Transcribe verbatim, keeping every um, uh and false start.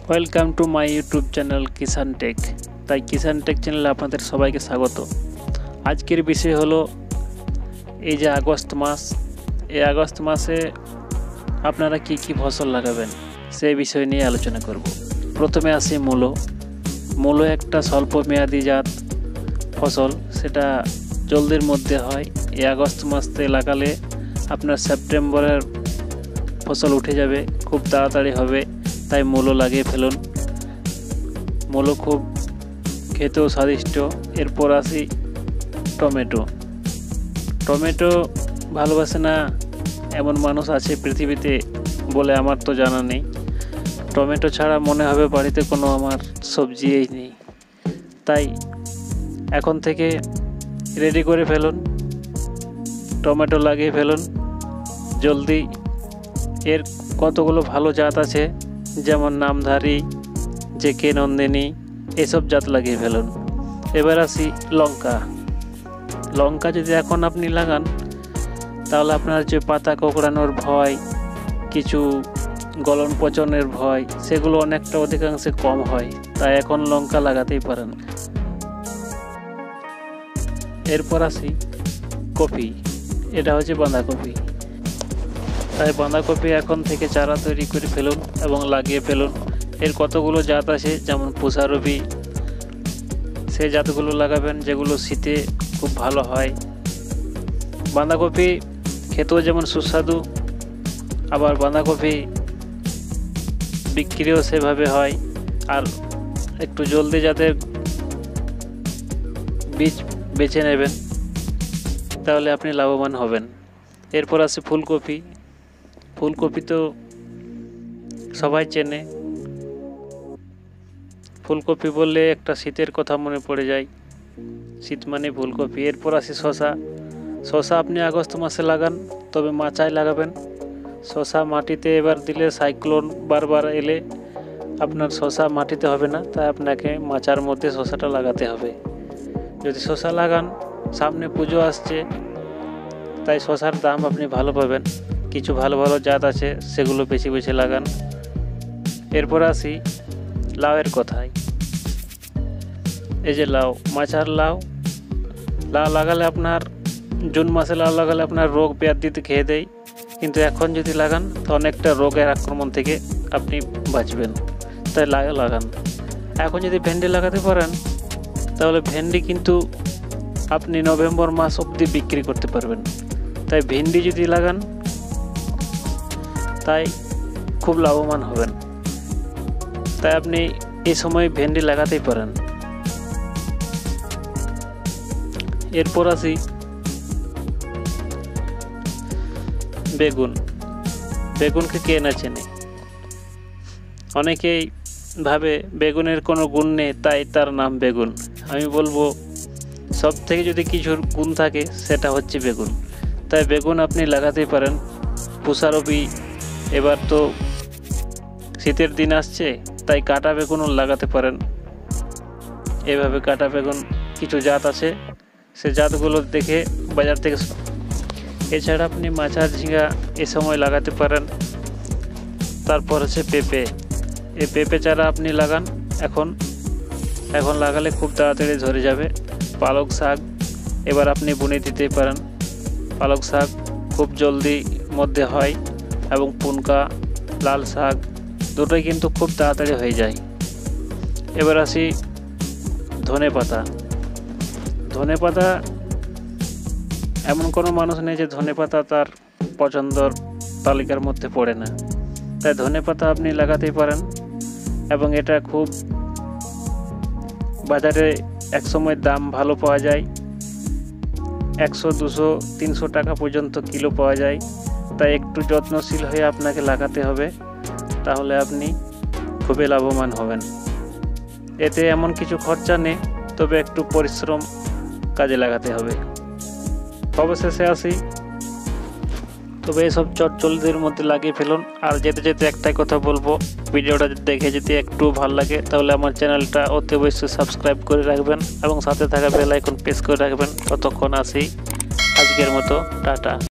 Welcome to my YouTube channel Kishan tech. তাই Kishan take চ্যানেলে আপনাদের সবাইকে স্বাগত। আজকের বিষয় হলো এই যে আগস্ট মাস, এই আগস্ট মাসে আপনারা কি কি ফসল লাগাবেন সেই বিষয় নিয়ে আলোচনা করব। প্রথমে আসি মূলো। মূলো একটা স্বল্প মেয়াদি জাত ফসল, সেটা জলদির মধ্যে হয়। এই আগস্ট মাসে লাগালে আপনার সেপ্টেম্বরের ফসল উঠে যাবে, খুব তাড়াতাড়ি হবে। তাই মূলো লাগিয়ে ফেলুন। মূলো খুব খেতেও স্বাদিষ্ট। এরপর আসি টমেটো। টমেটো ভালোবাসে না এমন মানুষ আছে পৃথিবীতে বলে আমার তো জানা নেই। টমেটো ছাড়া মনে হবে বাড়িতে কোনো আমার সবজিই নেই। তাই এখন থেকে রেডি করে ফেলুন, টমেটো লাগিয়ে ফেলুন জলদি। এর কতগুলো ভালো জাত আছে, যেমন নামধারী, জেকে নন্দিনী, এসব জাত লাগিয়ে ফেলুন। এবার আসি লঙ্কা। লঙ্কা যদি এখন আপনি লাগান তাহলে আপনার যে পাতা কোঁকড়ানোর ভয়, কিছু গলন পচনের ভয়, সেগুলো অনেকটা অধিকাংশে কম হয়। তাই এখন লঙ্কা লাগাতেই পারেন। এরপর আসি কপি। এটা হচ্ছে বাঁধাকপি। তাই বাঁধাকপি এখন থেকে চারা তৈরি করে ফেলুন এবং লাগিয়ে ফেলুন। এর কতগুলো জাত আছে, যেমন পুষারবি, সেই জাতগুলো লাগাবেন যেগুলো শীতে খুব ভালো হয়। বাঁধাকপি খেতেও যেমন সুস্বাদু, আবার বাঁধাকপি বিক্রিও সেভাবে হয়। আর একটু জলদি যাতে বীজ বেছে নেবেন, তাহলে আপনি লাভবান হবেন। এরপর আসে ফুলকপি। ফুলকপি তো সবাই চেনে। ফুলকপি বললে একটা শীতের কথা মনে পড়ে যায়, শীত মানে ফুলকপি। এরপর আসি শসা। শসা আপনি আগস্ট মাসে লাগান, তবে মাচায় লাগাবেন। শসা মাটিতে এবার দিলে সাইক্লোন বারবার এলে আপনার শসা মাটিতে হবে না, তাই আপনাকে মাচার মধ্যে শসাটা লাগাতে হবে। যদি শসা লাগান, সামনে পুজো আসছে, তাই শসার দাম আপনি ভালো পাবেন। কিছু ভালো ভালো জাত আছে, সেগুলো বেছে বেছে লাগান। এরপর আসি লাউয়ের কথায়। এই যে লাউ, মাচার লাউ, লাউ লাগালে আপনার জুন মাসে লাউ লাগালে আপনার রোগ ব্যাধিতে খেয়ে দেয়, কিন্তু এখন যদি লাগান তো অনেকটা রোগের আক্রমণ থেকে আপনি বাঁচবেন। তাই লাউ লাগান। এখন যদি ভেন্ডি লাগাতে পারেন তাহলে ভেন্ডি কিন্তু আপনি নভেম্বর মাস অবধি বিক্রি করতে পারবেন। তাই ভেন্ডি যদি লাগান তাই খুব লাভবান হবেন। তাই আপনি এই সময় ভেন্ডি লাগাতেই পারেন। এরপর আসি বেগুন। বেগুনকে কে না চেনে? অনেকেই ভাবে বেগুনের কোনো গুণ নেই, তাই তার নাম বেগুন। আমি বলবো সব থেকে যদি কিছুর গুণ থাকে সেটা হচ্ছে বেগুন। তাই বেগুন আপনি লাগাতেই পারেন। পুষারবি, এবার তো শীতের দিন আসছে, তাই কাটা বেগুনও লাগাতে পারেন। এভাবে কাটা বেগুন কিছু জাত আছে, সে জাতগুলো দেখে বাজার থেকে। এছাড়া আপনি মাচার ঝিঙা এ সময় লাগাতে পারেন। তারপর হচ্ছে পেঁপে। এই পেঁপে চারা আপনি লাগান এখন, এখন লাগালে খুব তাড়াতাড়ি ধরে যাবে। পালক শাক এবার আপনি বুনে দিতেই পারেন। পালক শাক খুব জলদি মধ্যে হয়, এবং পুনকা, লাল শাক দুটোই কিন্তু খুব তাড়াতাড়ি হয়ে যায়। এবার আসি ধনে পাতা। ধনে পাতা এমন কোনো মানুষ নেই যে ধনে পাতা তার পছন্দর তালিকার মধ্যে পড়ে না। তাই ধনে পাতা আপনি লাগাতেই পারেন, এবং এটা খুব বাজারে একসময় দাম ভালো পাওয়া যায়। একশো দুশো তিনশো টাকা পর্যন্ত কিলো পাওয়া যায়। তাই একটু যত্নশীল হয়ে আপনাকে লাগাতে হবে, তাহলে আপনি খুবই লাভবান হবেন। এতে এমন কিছু খরচা নেই, তবে একটু পরিশ্রম কাজে লাগাতে হবে। অবশেষে আসি, তবে এসব চটচলদের মধ্যে লাগিয়ে ফেলুন। আর যেতে যেতে একটাই কথা বলবো, ভিডিওটা দেখে যদি একটু ভালো লাগে তাহলে আমার চ্যানেলটা অতি অবশ্যই সাবস্ক্রাইব করে রাখবেন এবং সাথে থাকা বেল আইকন প্রেস করে রাখবেন। ততক্ষণ আসি, আজকের মতো টাটা।